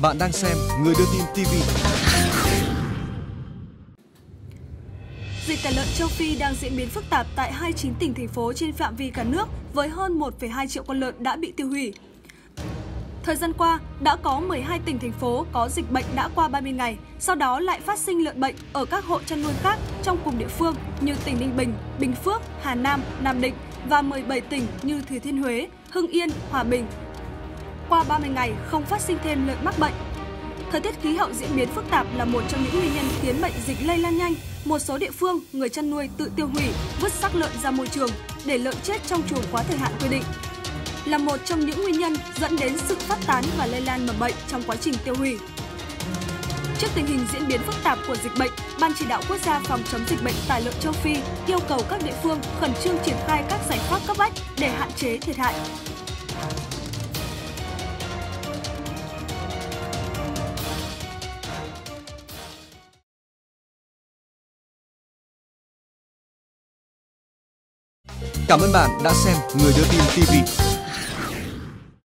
Bạn đang xem Người Đưa Tin TV. Dịch tả lợn châu Phi đang diễn biến phức tạp tại 29 tỉnh thành phố trên phạm vi cả nước với hơn 1,2 triệu con lợn đã bị tiêu hủy. Thời gian qua, đã có 12 tỉnh thành phố có dịch bệnh đã qua 30 ngày, sau đó lại phát sinh lợn bệnh ở các hộ chăn nuôi khác trong cùng địa phương như tỉnh Ninh Bình, Bình Phước, Hà Nam, Nam Định và 17 tỉnh như Thừa Thiên Huế, Hưng Yên, Hòa Bình. Qua 30 ngày không phát sinh thêm lợn mắc bệnh. Thời tiết khí hậu diễn biến phức tạp là một trong những nguyên nhân khiến bệnh dịch lây lan nhanh. Một số địa phương, người chăn nuôi tự tiêu hủy, vứt xác lợn ra môi trường để lợn chết trong chuồng quá thời hạn quy định. Là một trong những nguyên nhân dẫn đến sự phát tán và lây lan mầm bệnh trong quá trình tiêu hủy. Trước tình hình diễn biến phức tạp của dịch bệnh, Ban Chỉ đạo Quốc gia phòng chống dịch bệnh tả lợn châu Phi yêu cầu các địa phương khẩn trương triển khai các giải pháp cấp bách để hạn chế thiệt hại. Cảm ơn bạn đã xem Người Đưa Tin TV.